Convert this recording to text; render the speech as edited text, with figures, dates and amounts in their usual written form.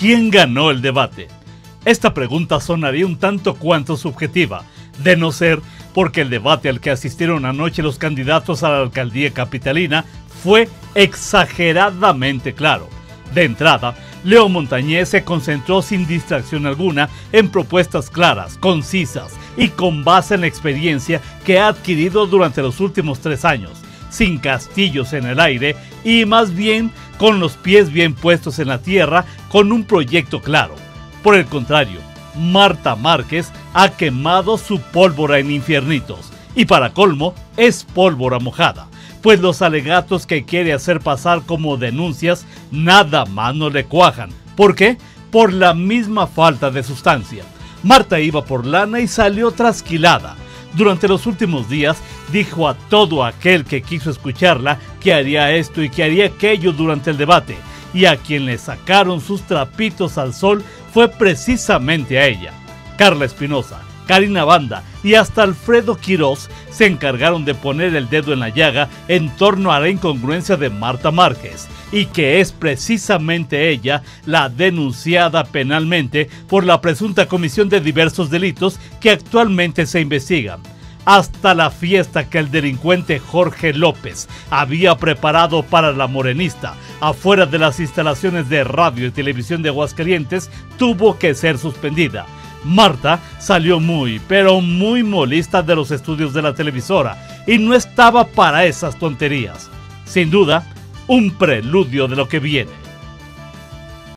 ¿quién ganó el debate? Esta pregunta sonaría un tanto cuanto subjetiva, de no ser porque el debate al que asistieron anoche los candidatos a la alcaldía capitalina fue exageradamente claro. De entrada, Leo Montañez se concentró sin distracción alguna en propuestas claras, concisas y con base en la experiencia que ha adquirido durante los últimos 3 años, sin castillos en el aire y más bien con los pies bien puestos en la tierra, con un proyecto claro. Por el contrario, Marta Márquez ha quemado su pólvora en infiernitos y para colmo es pólvora mojada, pues los alegatos que quiere hacer pasar como denuncias nada más no le cuajan. ¿Por qué? Por la misma falta de sustancia. Marta iba por lana y salió trasquilada. Durante los últimos días dijo a todo aquel que quiso escucharla que haría esto y que haría aquello durante el debate, y a quien le sacaron sus trapitos al sol fue precisamente a ella. Carla Espinosa, Karina Banda y hasta Alfredo Quirós se encargaron de poner el dedo en la llaga en torno a la incongruencia de Marta Márquez, y que es precisamente ella la denunciada penalmente por la presunta comisión de diversos delitos que actualmente se investigan. Hasta la fiesta que el delincuente Jorge López había preparado para la morenista afuera de las instalaciones de radio y televisión de Aguascalientes tuvo que ser suspendida. Marta salió muy, pero muy molesta de los estudios de la televisora y no estaba para esas tonterías. Sin duda, un preludio de lo que viene.